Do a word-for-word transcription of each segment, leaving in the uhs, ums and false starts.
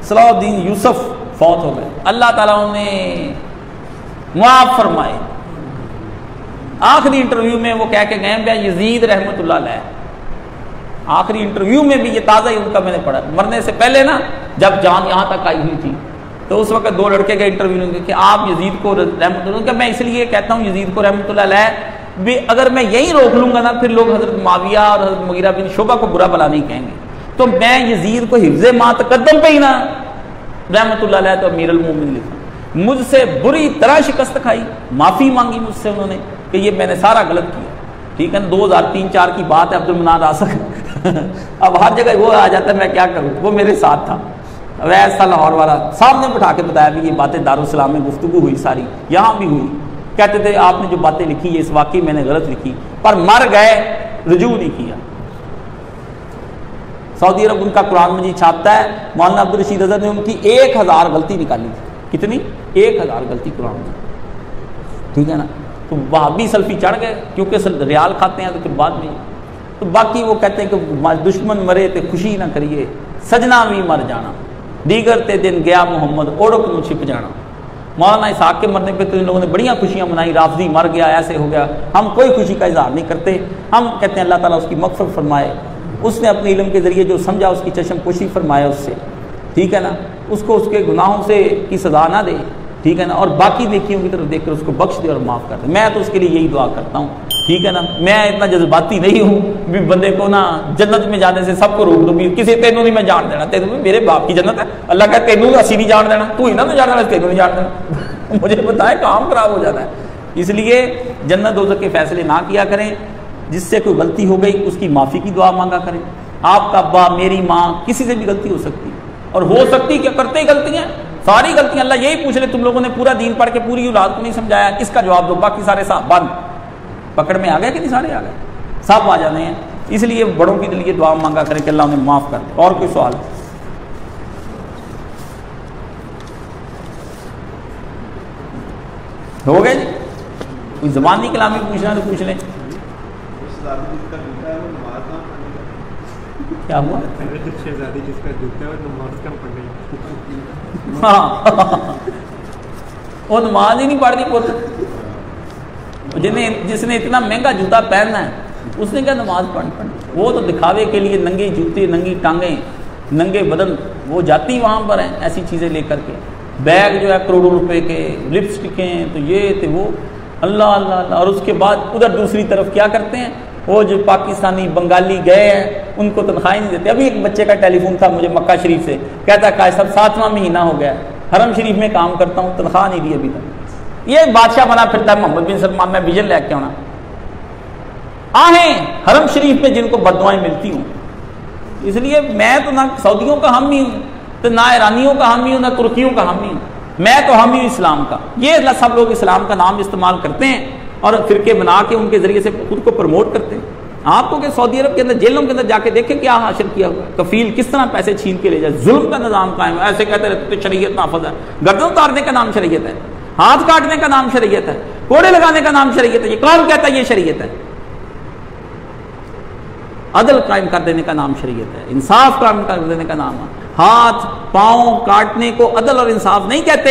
صلاح الدین یوسف فوت ہو گئے، اللہ تعالیٰ انہیں معاف فرمائے۔ آخری انٹرویو میں وہ کہہ کے گئے بیا یزید رحمۃ اللہ علیہ، آخری انٹرویو میں بھی یہ تازہ ہی ان کا میں نے پڑھا، مرنے سے پہلے نا جب جان یہاں تک آئی ہوئی تھی تو اس وقت دو لڑکے کے انٹرویو لیں گے کہ آپ یزید کو رحمۃ اللہ، کہ میں اس لیے کہتا ہوں یزید کو رحمۃ اللہ علیہ بھی اگر میں یہی روک لوں گا نا پھر لوگ حضرت معاویہ اور حضرت مغیرہ بن شعبہ کو برا بلا نہیں کہیں گے، تو میں یزید کو حفظ ما تقدم پہ ہی نا رحمۃ اللہ علیہ تو امیر المومنین لکھا۔ مجھ سے بری طرح شکست کھائی، معافی مانگی مجھ سے انہوں نے کہ یہ میں نے سارا غلط کیا، ٹھیک ہے نا، دو ہزار تین چار کی بات ہے، عبد المنان راسخ اب ہر جگہ وہ آ جاتا ہے، میں کیا کروں، وہ میرے ساتھ تھا، ویسا لاہور والا سامنے بٹھا کے بتایا بھی یہ باتیں دارالسلام میں گفتگو ہوئی ساری، یہاں بھی ہوئی، کہتے تھے آپ نے جو باتیں لکھی یہ اس واقعی میں نے غلط لکھی، پر مر گئے رجوع نہیں کیا۔ سعودی عرب ان کا قرآن مجید چھاپتا ہے، مولانا عبدالرشید اظہر نے ان کی ایک ہزار غلطی نکالی تھی، کتنی؟ ایک ہزار غلطی قرآن میں، ٹھیک ہے نا، تو وہابی سلفی چڑھ گئے کیونکہ ریال کھاتے ہیں تو پھر بعد میں، تو باقی وہ کہتے ہیں کہ دشمن مرے تے خوشی نہ کریے، سجنا بھی مر جانا، دیگر تے دن گیا محمد اوڑک نو چھپ جانا۔ مولانا اسحاق کے مرنے پہ تو ان لوگوں نے بڑیاں خوشیاں منائی، رافضی مر گیا ایسے ہو گیا، ہم کوئی خوشی کا اظہار نہیں کرتے، ہم کہتے ہیں اللہ تعالیٰ اس کی مغفرت فرمائے، اس نے اپنے علم کے ذریعے جو سمجھا اس کی چشم پوشی فرمائے اس سے، ٹھیک ہے نا، اس کو اس کے گناہوں سے کی سزا نہ دے، ٹھیک ہے نا، اور باقی نیکیوں کی طرف دیکھ کر اس کو بخش دے اور معاف کر دے۔ میں تو اس کے لیے یہی دعا کرتا ہوں، ٹھیک ہے نا، میں اتنا جذباتی نہیں ہوں بھی بندے کو نا جنت میں جانے سے سب کو روک دوں بھی کسی تینوں نہیں میں جان دینا، تینوں میرے باپ کی جنت ہے، اللہ کہتا ہے تینوں اسی نہیں جان دینا، تو ہی نا تو جان دینا، تینوں نہیں جان دینا مجھے بتائے کام خراب ہو جاتا ہے۔ اس لیے جنت دوزخ کے فیصلے نہ کیا کریں، جس سے کوئی غلطی ہو گئی اس کی معافی کی دعا مانگا کریں۔ آپ کا ابا، میری ماں، کسی سے بھی غلطی ہو سکتی اور ہو سکتی کہ کرتے ہی غلطیاں، ساری غلطیاں اللہ یہی پوچھ لے تم لوگوں نے پورا دین پڑھ کے پوری اولاد کو نہیں سمجھایا، اس کا جواب دو، باقی سارے صاحب بند پکڑ میں آ گئے کہ نہیں، سارے آ گئے، سب آ جانے ہیں۔ اس لیے بڑوں کے لیے دعا مانگا کریں کہ اللہ انہیں معاف کر دے۔ اور کوئی سوال؟ ہو گئے جی؟ کوئی زبانی کلامی پوچھنا تو پوچھ لیں۔ کیا ہوا؟ ہاں وہ نماز ہی نہیں پڑھنی پڑتی، جنہیں جس نے اتنا مہنگا جوتا پہننا ہے اس نے کیا نماز پڑھنی پڑھنی، وہ تو دکھاوے کے لیے ننگے جوتے، ننگی ٹانگیں، ننگے بدن، وہ جاتی وہاں پر ہیں ایسی چیزیں لے کر کے، بیگ جو ہے کروڑوں روپے کے، لپسٹکیں تو یہ تھے وہ، اللہ اللہ اللہ، اور اس کے بعد ادھر دوسری طرف کیا کرتے ہیں، وہ جو پاکستانی بنگالی گئے ہیں ان کو تنخواہیں نہیں دیتے۔ ابھی ایک بچے کا ٹیلی فون تھا مجھے مکہ شریف سے، کہتا ہے صاحب ساتواں مہینہ ہو گیا، حرم شریف میں کام کرتا ہوں، تنخواہ نہیں دی ابھی تک، یہ بادشاہ بنا پھرتا ہے محمد بن سلمان، میں ویژن لے کے آنا آہیں حرم شریف میں جن کو بددعائیں ملتی ہوں۔ اس لیے میں تو نہ سعودیوں کا حامی ہوں، تو نہ ایرانیوں کا حامی ہوں، نہ ترکیوں کا حامی ہوں، میں تو حامی ہوں اسلام کا۔ یہ سب لوگ اسلام کا نام استعمال کرتے ہیں اور فرقے بنا کے ان کے ذریعے سے خود کو پروموٹ کرتے ہیں۔ آپ کو کہ سعودی عرب کے اندر جیلوں کے اندر جا کے دیکھیں کیا حاصل کیا ہوا ہے، کفیل کس طرح پیسے چھین کے لے جائے، ظلم کا نظام قائم ہے، ایسے کہتے رہتے تو شریعت نافذ ہے، گردن اتارنے کا نام شریعت ہے، ہاتھ کاٹنے کا نام شریعت ہے، کوڑے لگانے کا نام شریعت ہے، یہ کون کہتا ہے یہ شریعت ہے؟ عدل قائم کر دینے کا نام شریعت ہے، انصاف قائم کر دینے کا نام ہے۔ ہاتھ پاؤں کاٹنے کو عدل اور انصاف نہیں کہتے،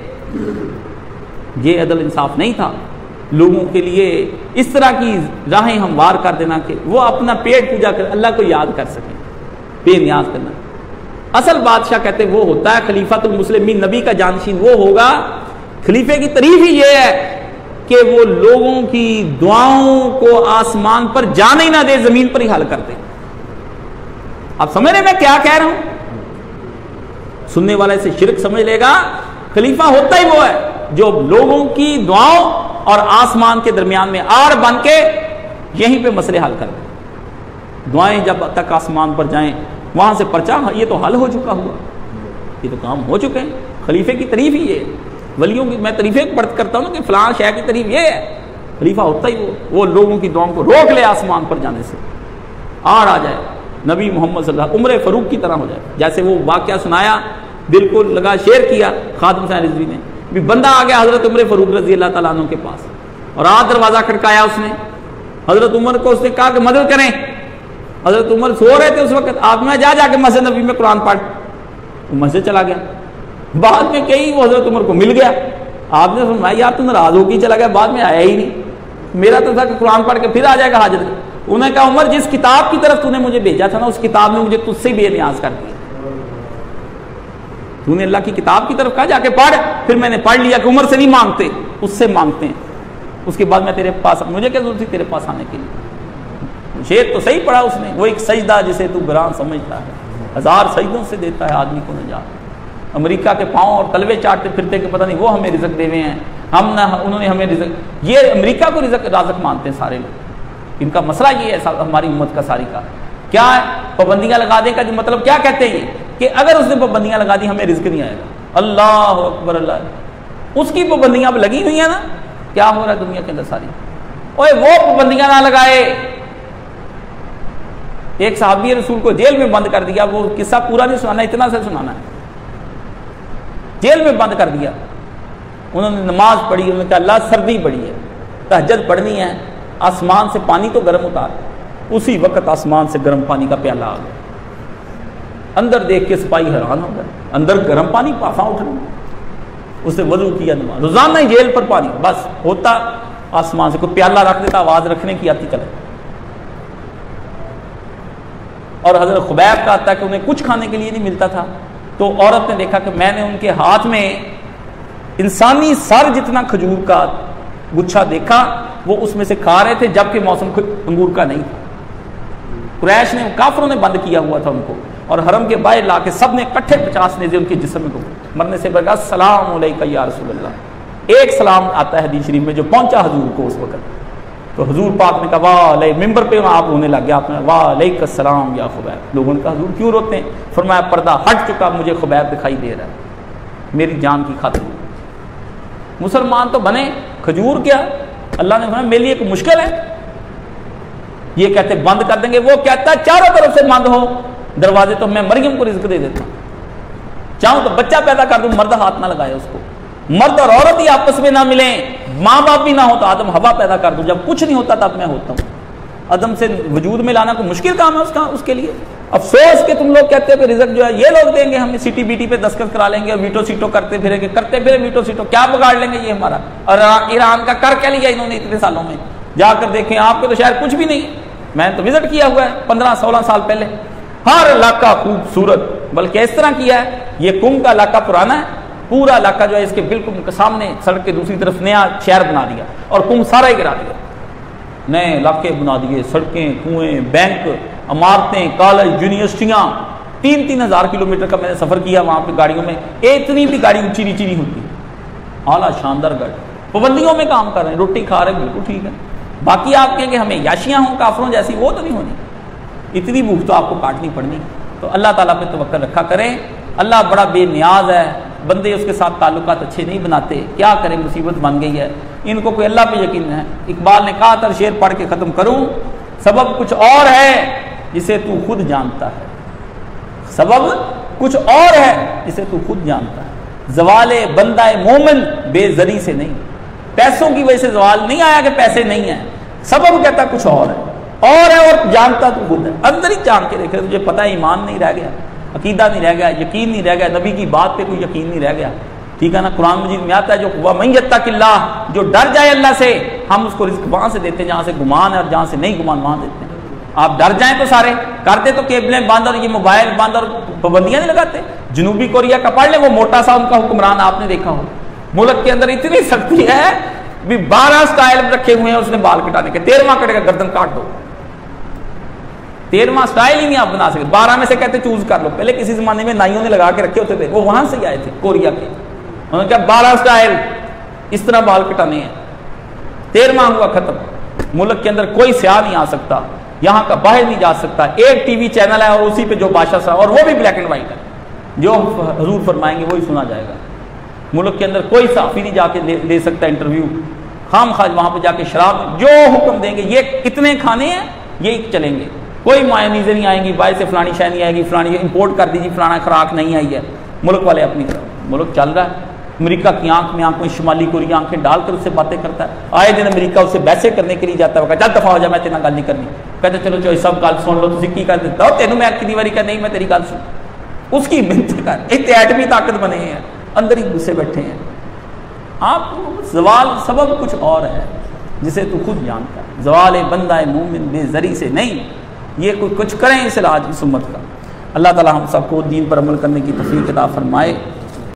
یہ عدل انصاف نہیں تھا، لوگوں کے لیے اس طرح کی راہیں ہموار کر دینا کہ وہ اپنا پیٹ پوجا کر اللہ کو یاد کر سکیں، بے نیاز کرنا۔ اصل بادشاہ کہتے وہ ہوتا ہے خلیفۃ المسلمین، نبی کا جانشین وہ ہوگا، خلیفے کی تعریف ہی یہ ہے کہ وہ لوگوں کی دعاؤں کو آسمان پر جانے ہی نہ دے، زمین پر ہی حل کر دے۔ آپ سمجھ رہے میں کیا کہہ رہا ہوں؟ سننے والے سے شرک سمجھ لے گا، خلیفہ ہوتا ہی وہ ہے جو لوگوں کی دعاؤں اور آسمان کے درمیان میں آڑ بن کے یہیں پہ مسئلے حل کر دیں۔ دعائیں جب تک آسمان پر جائیں وہاں سے پرچہ، یہ تو حل ہو چکا ہوا، یہ تو کام ہو چکے ہیں۔ خلیفے کی تعریف ہی یہ ہے، ولیوں کی میں تعریفیں پڑھ کرتا ہوں نا کہ فلاں شے کی تعریف یہ ہے، خلیفہ ہوتا ہی وہ وہ لوگوں کی دعاؤں کو روک لے آسمان پر جانے سے، آڑ آ جائے، نبی محمد صلی اللہ علیہ وسلم عمر فاروق کی طرح ہو جائے۔ جیسے وہ واقعہ سنایا، دل کو لگا، شیئر کیا خادم صاحب رضوی نے، بھی بندہ آ گیا حضرت عمر فاروق رضی اللہ تعالیٰ عنہ کے پاس، اور آج دروازہ کھڑکایا اس نے، حضرت عمر کو اس نے کہا کہ مدد کریں۔ حضرت عمر سو رہے تھے اس وقت، آپ میں جا جا کے مسجد نبی میں قرآن پڑھ، وہ مسجد چلا گیا. بعد میں کئی وہ حضرت عمر کو مل گیا, آپ نے فرمایا یار تو ناراض ہو کے چلا گیا, بعد میں آیا ہی نہیں, میرا تو تھا کہ قرآن پڑھ کے پھر آ جائے گا حاجت. انہوں نے کہا عمر جس کتاب کی طرف تو نے مجھے بھیجا تھا نا, اس کتاب نے مجھے تجھ سے بے نیاز کر دیا. تو نے اللہ کی کتاب کی طرف کہا جا کے پڑھ, پھر میں نے پڑھ لیا کہ عمر سے نہیں مانگتے, اس سے مانگتے ہیں. اس کے بعد میں تیرے پاس, مجھے کیا ضرورت تھی تیرے پاس آنے کے لیے. شعر تو صحیح پڑھا اس نے, وہ ایک سجدہ جسے تو گراں سمجھتا ہے, ہزار سجدوں سے دیتا ہے آدمی کو نجات. امریکہ کے پاؤں اور تلوے چاٹتے پھرتے کہ پتہ نہیں وہ ہمیں رزق دے ہوئے ہیں, ہم نہ انہوں نے ہمیں رزق. یہ امریکہ کو رزق رازق مانتے ہیں سارے لوگ. ان کا مسئلہ یہ ہے ہماری امت کا ساری کا کیا ہے, پابندیاں لگا دیں کا جو مطلب کیا کہتے ہیں یہ کہ اگر اس نے پابندیاں لگا دی ہمیں رزق نہیں آئے گا. اللہ اکبر اللہ, اس کی پابندیاں اب لگی ہوئی ہیں نا, کیا ہو رہا ہے دنیا کے اندر ساری. اوے وہ پابندیاں نہ لگائے. ایک صحابی رسول کو جیل میں بند کر دیا, وہ قصہ پورا نہیں سنانا, اتنا سے سنانا ہے. جیل میں بند کر دیا, انہوں نے نماز پڑھی, انہوں نے کہا اللہ سردی بڑی ہے, تہجد پڑھنی ہے, آسمان سے پانی تو گرم اتار. اسی وقت آسمان سے گرم پانی کا پیالہ آ گیا. اندر دیکھ کے سپاہی حیران ہو گئے, اندر گرم پانی پاسا اٹھ رہا. اس نے وضو کیا, نماز, روزانہ ہی جیل پر پانی, بس ہوتا آسمان سے کوئی پیالہ رکھ دیتا, آواز رکھنے کی آتی چلے. اور حضرت خبیب کا آتا ہے کہ انہیں کچھ کھانے کے لیے نہیں ملتا تھا, تو عورت نے دیکھا کہ میں نے ان کے ہاتھ میں انسانی سر جتنا کھجور کا گچھا دیکھا, وہ اس میں سے کھا رہے تھے جبکہ موسم انگور کا نہیں تھا. قریش نے, کافروں نے بند کیا ہوا تھا ان کو, اور حرم کے باہر لا کے سب نے کٹھے پچاس نیزے ان کے جسم میں مرنے سے بغیر السلام علیکہ یا رسول اللہ. ایک سلام آتا ہے حدیث شریف میں جو پہنچا حضور کو اس وقت, تو حضور پاک نے کہا واہ علیہ, ممبر پہ آپ ہونے لگ گیا, آپ نے واہ علیکہ السلام یا خبیب. لوگوں نے کہا حضور کیوں روتے ہیں؟ فرمایا پردہ ہٹ چکا, مجھے خبیب دکھائی دے رہا ہے, میری جان کی خاطر. مسلمان تو بنے, کھجور کیا, اللہ نے فرمایا میرے لیے ایک مشکل ہے. یہ کہتے بند کر دیں گے, وہ کہتا ہے چاروں طرف سے بند ہو دروازے, تو میں مریم کو رزق دے دیتا ہوں, چاہوں تو بچہ پیدا کر دوں, مرد ہاتھ نہ لگائے اس کو. مرد اور عورت ہی آپس میں نہ ملیں, ماں باپ بھی نہ ہو تو آدم ہوا پیدا کر دوں, جب کچھ نہیں ہوتا تب میں ہوتا ہوں. عدم سے وجود میں لانا کوئی مشکل کام ہے اس کا, اس کے لیے افسوس کہ تم لوگ کہتے ہو کہ رزق جو ہے یہ لوگ دیں گے, ہم سیٹی بیٹی پہ دستخط کرا لیں گے, اور ویٹو سیٹو کرتے پھریں گے, کرتے پھرے ویٹو سیٹو, کیا بگاڑ لیں گے یہ ہمارا. اور ایران کا کر کیا لیا انہوں نے اتنے سالوں میں, جا کر دیکھیں آپ کے تو شاید کچھ بھی نہیں. میں نے تو وزٹ کیا ہوا ہے پندرہ سولہ سال پہلے, ہر علاقہ خوبصورت, بلکہ اس طرح کیا ہے, یہ کم کا علاقہ پرانا ہے, پورا علاقہ جو ہے اس کے بالکل سامنے سڑک کے دوسری طرف نیا شہر بنا دیا, اور کم سارا ہی گرا دیا, نئے علاقے بنا دیے, سڑکیں, کنویں, بینک, عمارتیں, کالج, یونیورسٹیاں. تین تین ہزار کلو میٹر کا میں نے سفر کیا وہاں پہ گاڑیوں میں, اتنی بھی گاڑی اونچی نیچی نہیں ہوتی, اعلیٰ شاندار گاڑی, پابندیوں میں کام کر رہے ہیں, روٹی کھا رہے ہیں, بالکل ٹھیک ہے. باقی آپ کہیں کہ ہمیں یاشیاں ہوں کافروں جیسی, وہ تو نہیں ہونی, اتنی بھوک تو آپ کو کاٹنی پڑنی. تو اللہ تعالیٰ پہ توکل رکھا کریں, اللہ بڑا بے نیاز ہے, بندے اس کے ساتھ تعلقات اچھے نہیں بناتے, کیا کریں, مصیبت بن گئی ہے ان کو, کوئی اللہ پہ یقین ہے. اقبال نے کہا تھا, شعر پڑھ کے ختم کروں, سبب کچھ اور ہے جسے تو خود جانتا ہے, سبب کچھ اور ہے جسے تو خود جانتا ہے. زوال بندہ مومن بے زری سے نہیں, پیسوں کی وجہ سے زوال نہیں آیا کہ پیسے نہیں ہیں, سبب کہتا کچھ اور ہے, اور ہے اور جانتا تو خود ہے. اندر ہی جان کے دیکھ رہے, تجھے پتہ ہے ایمان نہیں رہ گیا, عقیدہ نہیں رہ گیا, یقین نہیں رہ گیا, نبی کی بات پہ کوئی یقین نہیں رہ گیا, ٹھیک ہے نا. قرآن مجید میں آتا ہے جو وَمَن یتق اللہ, جو ڈر جائے اللہ سے, ہم اس کو رزق وہاں سے دیتے ہیں جہاں سے گمان ہے, اور جہاں سے نہیں گمان وہاں دیتے ہیں. آپ ڈر جائیں تو سارے کرتے, تو کیبلیں بند اور یہ موبائل بند اور پابندیاں نہیں لگاتے. جنوبی کوریا کا پڑھ لیں, وہ موٹا سا ان کا حکمران آپ نے دیکھا ہو, ملک کے اندر اتنی سختی ہے بھی بارہ سٹائل رکھے ہوئے ہیں اس نے بال کٹانے کے, تیرواں کٹے گا گردن کاٹ دو, تیرواں سٹائل ہی نہیں آپ بنا سکتے. بارہ میں سے کہتے چوز کر لو, پہلے کسی زمانے میں نائیوں نے لگا کے رکھے ہوتے تھے, وہ وہاں سے آئے تھے کوریا کے, انہوں نے کہا بارہ سٹائل اس طرح بال کٹانے ہیں. تیرواں ہوا ختم, ملک کے اندر کوئی سیاح نہیں آ سکتا, یہاں کا باہر نہیں جا سکتا, ایک ٹی وی چینل ہے اور اسی پہ جو بادشاہ صاحب, اور وہ بھی بلیک اینڈ وائٹ ہے, جو حضور فرمائیں گے وہی سنا جائے گا. ملک کے اندر کوئی صحافی نہیں جا کے لے, لے سکتا انٹرویو, خام خواہ وہاں پہ جا کے شراب جو حکم دیں گے, یہ کتنے کھانے ہیں یہی چلیں گے, کوئی مایونیزیں نہیں آئیں گی, باعث سے فلانی شے نہیں آئے گی, فلانی امپورٹ کر دیجیے, فلانا خوراک نہیں آئی ہے. ملک والے اپنی طرف, ملک چل رہا ہے. امریکہ کی آنکھ میں آنکھ میں شمالی کوریا آنکھیں ڈال کر اس سے باتیں کرتا ہے, آئے دن امریکہ اسے بحثیں کرنے کے لیے جاتا ہے, وہ کہتا ہے چل دفعہ ہو جا, میں تیرے گل نہیں کرنی. کہتے چلو چلو سب گل سن لو, تھی کی کر دیتا ہو, تینوں میں کتنی باری کہ نہیں میں تیری گل سن, اس کی بنت کا ایک ایٹمی طاقت بنے ہیں، اندر ہی گھسے بیٹھے ہیں. آپ زوال سبب کچھ اور ہے جسے تو خود جانتا ہے. زوال بندہ مومن بے زری سے نہیں، یہ کوئی کچھ کریں اس علاج اس امت کا. اللہ تعالی ہم سب کو دین پر عمل کرنے کی توفیق عطا فرمائے.